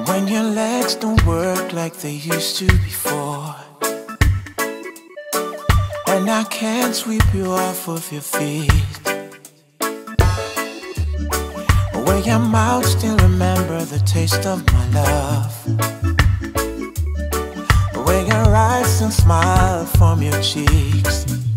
When your legs don't work like they used to before, and I can't sweep you off of your feet. When your mouth still remember the taste of my love, when your eyes still smile from your cheeks.